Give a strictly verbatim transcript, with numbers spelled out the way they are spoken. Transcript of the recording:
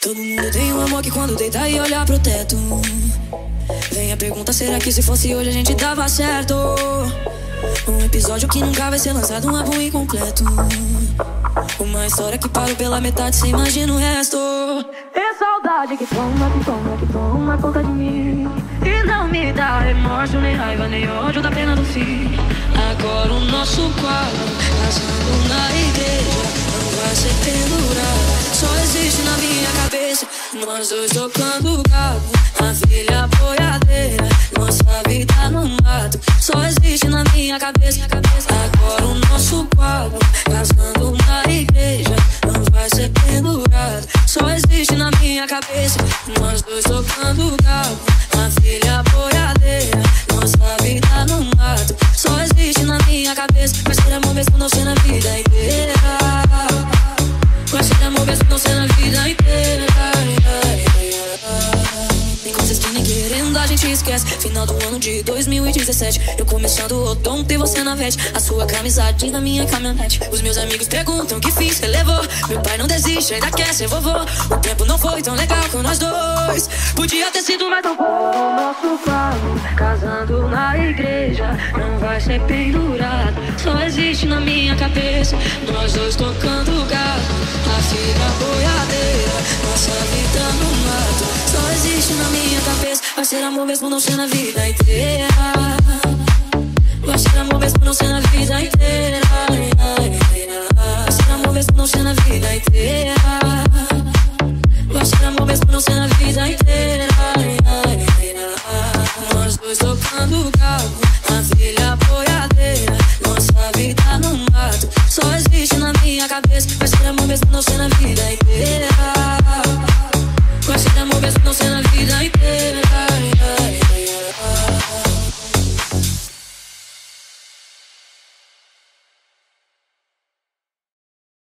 Todo mundo tem um amor que quando deita e olha pro teto. Vem a pergunta, será que se fosse hoje a gente dava certo? Um episódio que nunca vai ser lançado, um álbum incompleto. Uma história que parou pela metade, cê imagina o resto. É saudade que toma, que toma, que toma conta de mim. E não me dá remorso, nem raiva, nem ódio da pena do fim. Agora o nosso quadro, casando na igreja, não vai ser pendurado. Só existe na minha cabeça, nós dois tocando gado. A filha boiadeira, nossa vida no mato. Só existe na minha cabeça, cabeça. Agora o nosso quadro, casando na igreja, não vai ser pendurado. Só existe na minha cabeça, nós dois tocando gado. A filha boiadeira, nossa vida no mato. Só existe na minha cabeça, vai ser amor mesmo não ser na vida inteira. Vai ser amor mesmo não ser na vida inteira. Tem coisas que nem querendo a gente esquece. Final do ano de dois mil e dezessete, eu começando o odonto e você na vete. A sua camisa jeans na minha caminhonete. Os meus amigos perguntam que fiz, você levou. Meu pai não desiste, ainda quer ser vovô. O tempo não foi tão legal com nós dois. Podia ter sido mais tão bom. O nosso carro, casando na igreja, não vai ser pendurado. Só existe na minha cabeça, nós dois tocando gado. A filha boiadeira, nossa vida no mato. Só existe na minha cabeça, vai ser amor mesmo não ser na vida inteira. Vai ser amor mesmo não ser na vida inteira. Vai ser amor mesmo não ser na vida inteira. Vai ser amor mesmo não ser na vida inteira. Nós dois tocando carro, a filha boiadeira, nossa vida no mato. Só existe na minha cabeça, vai ser amor mesmo não ser na vida.